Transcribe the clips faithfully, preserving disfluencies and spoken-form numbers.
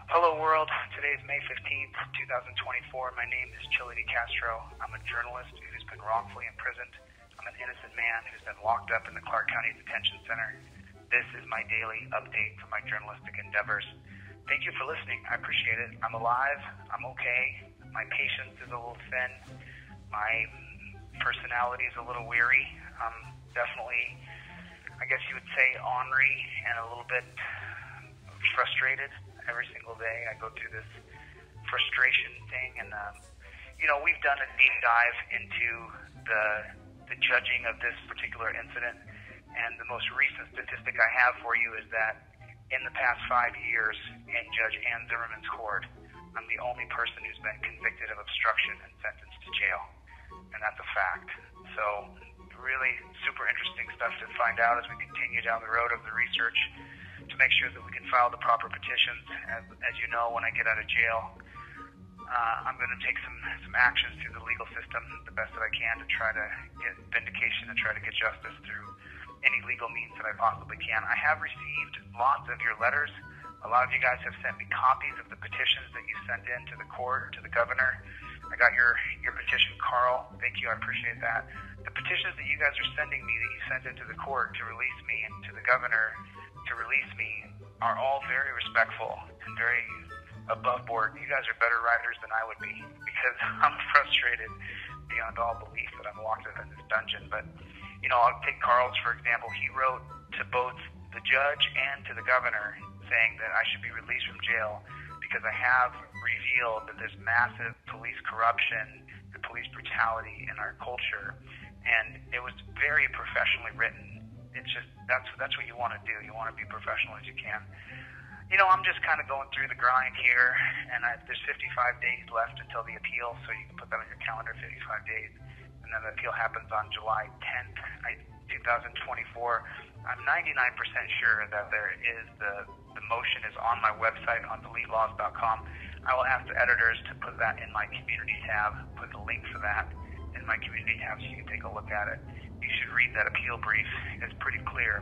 Hello world, today is May fifteenth, twenty twenty-four. My name is Chille Castro. I'm a journalist who's been wrongfully imprisoned. I'm an innocent man who's been locked up in the Clark County Detention Center. This is my daily update for my journalistic endeavors. Thank you for listening. I appreciate it. I'm alive. I'm okay. My patience is a little thin. My personality is a little weary. I'm definitely, I guess you would say, ornery and a little bit frustrated. Every single day I go through this frustration thing, and um, you know, we've done a deep dive into the the judging of this particular incident, and the most recent statistic I have for you is that in the past five years in Judge Ann Zimmerman's court, I'm the only person who's been convicted of obstruction and sentenced to jail, and that's a fact. So really super interesting stuff to find out as we continue down the road of the research to make sure that we can file the proper petitions. As, as you know, when I get out of jail, uh, I'm going to take some, some actions through the legal system the best that I can to try to get vindication and try to get justice through any legal means that I possibly can. I have received lots of your letters. A lot of you guys have sent me copies of the petitions that you sent in to the court, to the governor. I got your, your petition, Carl. Thank you. I appreciate that. The petitions that you guys are sending me that you sent into the court to release me and to the governor to release me are all very respectful and very above board. You guys are better writers than I would be, because I'm frustrated beyond all belief that I'm locked up in this dungeon. But, you know, I'll take Carl's, for example. He wrote to both the judge and to the governor saying that I should be released from jail because I have revealed that there's massive police corruption and police brutality in our culture. And it was very professionally written. It's just, that's that's what you want to do. You want to be professional as you can. You know, I'm just kind of going through the grind here, and I, there's fifty-five days left until the appeal, so you can put that on your calendar, fifty-five days. And then the appeal happens on July tenth, twenty twenty-four. I'm ninety-nine percent sure that there is, the, the motion is on my website on delete laws dot com. I will ask the editors to put that in my community tab, put the link for that in my community tab so you can take a look at it. You should read that appeal brief. It's pretty clear.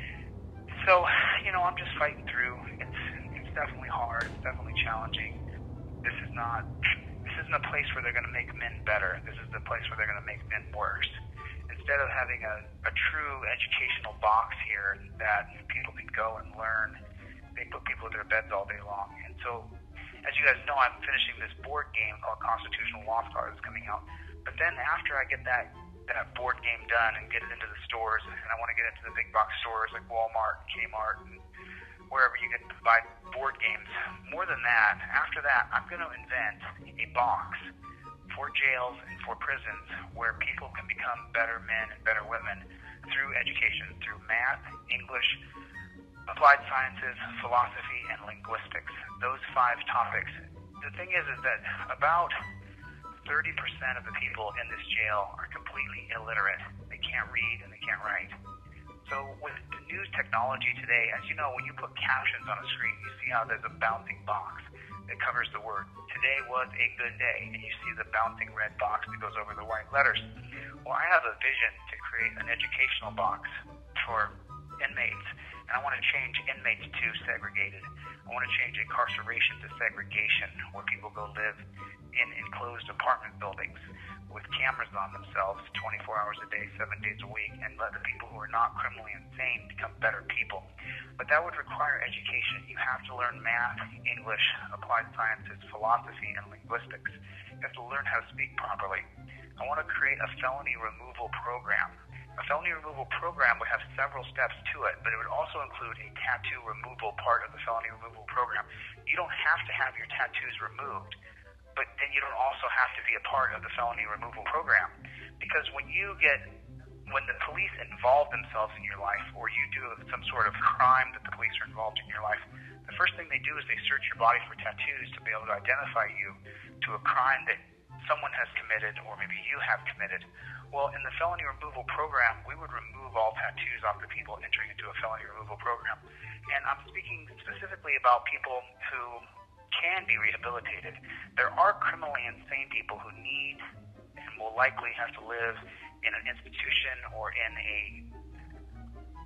So, you know, I'm just fighting through. It's it's definitely hard. It's definitely challenging. This is not, this isn't a place where they're going to make men better. This is the place where they're going to make men worse. Instead of having a, a true educational box here that people can go and learn, they put people in their beds all day long. And so, as you guys know, I'm finishing this board game called Constitutional Law Scholar that's coming out. But then after I get that that board game done and get it into the stores, and I want to get into the big box stores like Walmart, Kmart, and wherever you can buy board games. More than that, after that, I'm going to invent a box for jails and for prisons where people can become better men and better women through education, through math, English, applied sciences, philosophy, and linguistics. Those five topics. The thing is, is that about thirty percent of the people in this jail are completely illiterate. They can't read and they can't write. So with the news technology today, as you know, when you put captions on a screen, you see how there's a bouncing box that covers the word. Today was a good day, and you see the bouncing red box that goes over the white letters. Well, I have a vision to create an educational box for inmates, and I want to change inmates to segregated. I want to change incarceration to segregation, where people go live in enclosed apartment buildings with cameras on themselves twenty-four hours a day, seven days a week, and let the people who are not criminally insane become better people. But that would require education. You have to learn math, English, applied sciences, philosophy, and linguistics. You have to learn how to speak properly. I want to create a felony removal program. A felony removal program would have several steps to it, but it would also include a tattoo removal part of the felony removal program. You don't have to have your tattoos removed, but then you don't also have to be a part of the felony removal program. Because when you get, when the police involve themselves in your life, or you do some sort of crime that the police are involved in your life, the first thing they do is they search your body for tattoos to be able to identify you to a crime that someone has committed, or maybe you have committed. Well, in the felony removal program, we would remove all tattoos off the people entering into a felony removal program. And I'm speaking specifically about people who can be rehabilitated. There are criminally insane people who need and will likely have to live in an institution or in a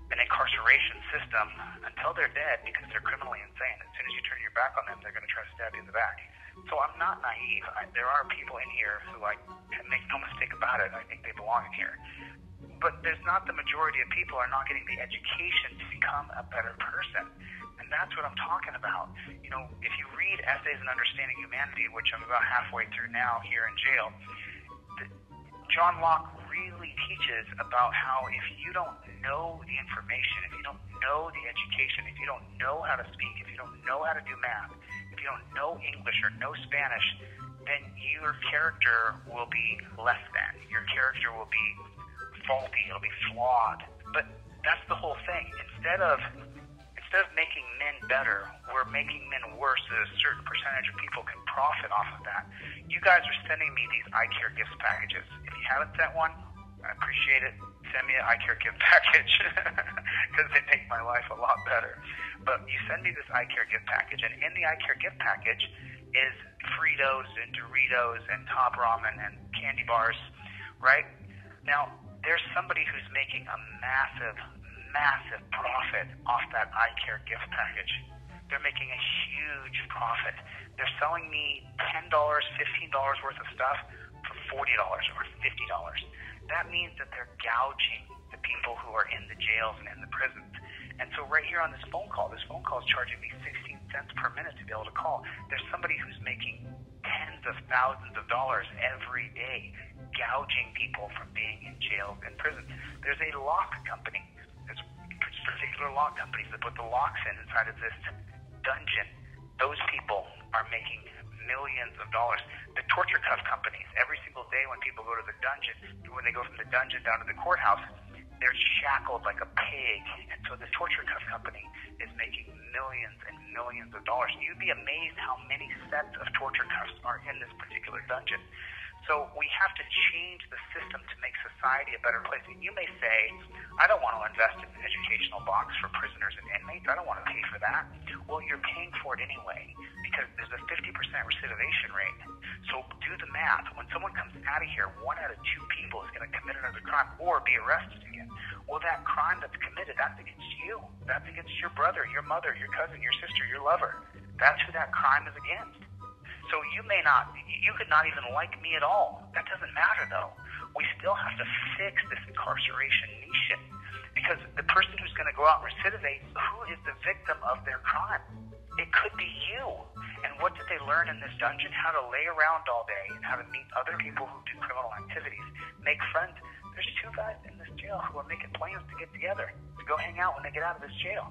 an incarceration system until they're dead because they're criminally insane. As soon as you turn your back on them, they're going to try to stab you in the back. So I'm not naive. I, there are people in here who, like, make no mistake about it, I think they belong in here. But there's not the majority of people are not getting the education to become a better person. And that's what I'm talking about. You know, if you read Essays in Understanding Humanity, which I'm about halfway through now here in jail, the, John Locke really teaches about how if you don't know the information, if you don't know the education, if you don't know how to speak, if you don't know how to do math, if you don't know English or know Spanish, then your character will be less than. Your character will be faulty. It'll be flawed. But that's the whole thing. Instead of instead of making men better, we're making men worse so that a certain percentage of people can profit off of that. You guys are sending me these I Care gifts packages. If you haven't sent one, I appreciate it. Send me an I Care gift package because they make my life a lot better. But you send me this I Care gift package, and in the I Care gift package is Fritos and Doritos and Top Ramen and candy bars, right? Now, there's somebody who's making a massive, massive profit off that I Care gift package. They're making a huge profit. They're selling me ten dollars, fifteen dollars worth of stuff for forty dollars or fifty dollars. That means that they're gouging the people who are in the jails and in the prisons. And so right here on this phone call, this phone call is charging me sixteen cents per minute to be able to call. There's somebody who's making tens of thousands of dollars every day gouging people from being in jails and prisons. There's a lock company. There's particular lock companies that put the locks in inside of this dungeon. Those people are making millions of dollars. The torture cuff companies, every single day when people go to the dungeon, when they go from the dungeon down to the courthouse, they're shackled like a pig. And so the torture cuff company is making millions and millions of dollars. You'd be amazed how many sets of torture cuffs are in this particular dungeon. So we have to change the system to make society a better place. And you may say, I don't want to invest in an educational box for prisoners and inmates. I don't want to pay for that. Well, you're paying for it anyway because there's a fifty percent recidivation rate. So do the math. When someone comes out of here, one out of two people is going to commit another crime or be arrested again. Well, that crime that's committed, that's against you. That's against your brother, your mother, your cousin, your sister, your lover. That's who that crime is against. So you may not, you could not even like me at all. That doesn't matter, though. We still have to fix this incarceration nation because the person who's going to go out and recidivate, who is the victim of their crime? It could be you. And what did they learn in this dungeon? How to lay around all day and how to meet other people who do criminal activities, make friends. There's two guys in this jail who are making plans to get together, to go hang out when they get out of this jail.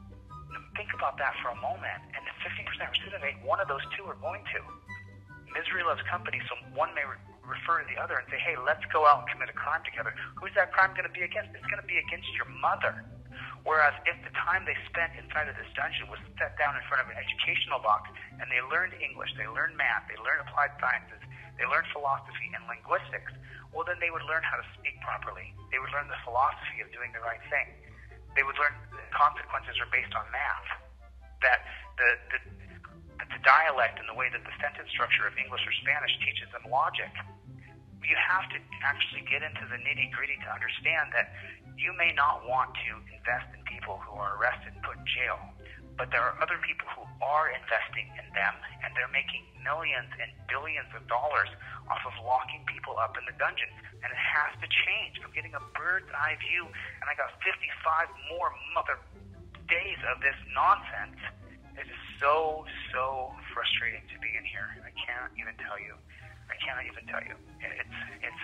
Think about that for a moment. And the fifty percent recidivate, one of those two are going to. Misery loves company, so one may re- refer to the other and say, hey, let's go out and commit a crime together. Who's that crime going to be against? It's going to be against your mother. Whereas if the time they spent inside of this dungeon was set down in front of an educational box and they learned English, they learned math, they learned applied sciences, they learned philosophy and linguistics, well, then they would learn how to speak properly. They would learn the philosophy of doing the right thing. They would learn the consequences are based on math. That the, the, the dialect and the way that the sentence structure of English or Spanish teaches them logic. You have to actually get into the nitty-gritty to understand that you may not want to invest in people who are arrested and put in jail, but there are other people who are investing in them, and they're making millions and billions of dollars off of locking people up in the dungeon. And it has to change. I'm getting a bird's eye view, and I got fifty-five more mother days of this nonsense. It is so, so frustrating to be in here. I can't even tell you. I cannot even tell you. It's it's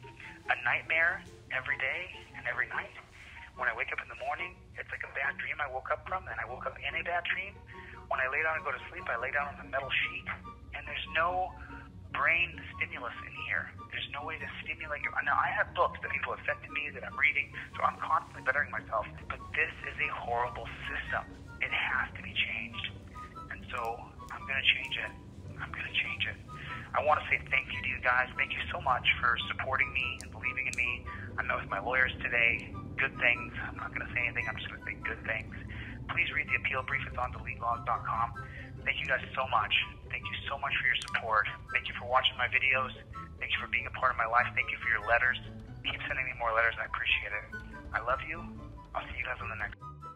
a nightmare every day and every night. When I wake up in the morning, it's like a bad dream I woke up from, and I woke up in a bad dream. When I lay down and go to sleep, I lay down on the metal sheet, and there's no brain stimulus in here. There's no way to stimulate your... Now, I have books that people have sent to me that I'm reading, so I'm constantly bettering myself, but this is a horrible system. It has to be changed. And so I'm going to change it. I'm going to change it. I want to say thank you to you guys. Thank you so much for supporting me and believing in me. I met with my lawyers today. Good things. I'm not going to say anything. I'm just going to say good things. Please read the appeal brief. It's on delete laws dot com. Thank you guys so much. Thank you so much for your support. Thank you for watching my videos. Thank you for being a part of my life. Thank you for your letters. Keep sending me more letters. I appreciate it. I love you. I'll see you guys on the next.